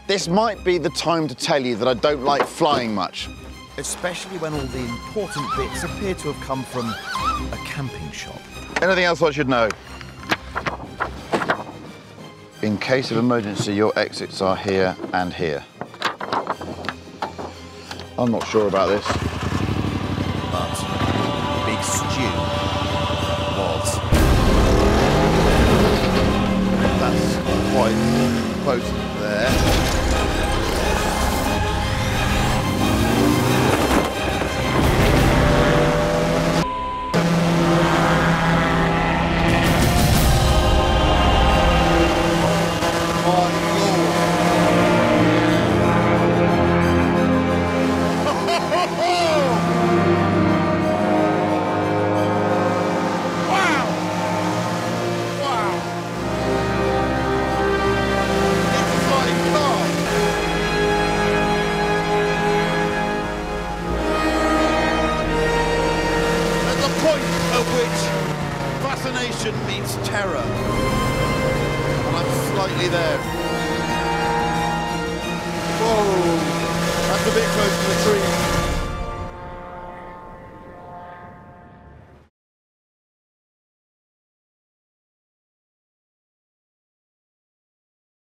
This might be the time to tell you that I don't like flying much. Especially when all the important bits appear to have come from a camping shop. Anything else I should know? In case of emergency, your exits are here and here. I'm not sure about this. But Big Stew was. That's quite close there. Fascination meets terror, and I'm slightly there. Whoa, that's a bit close to the tree.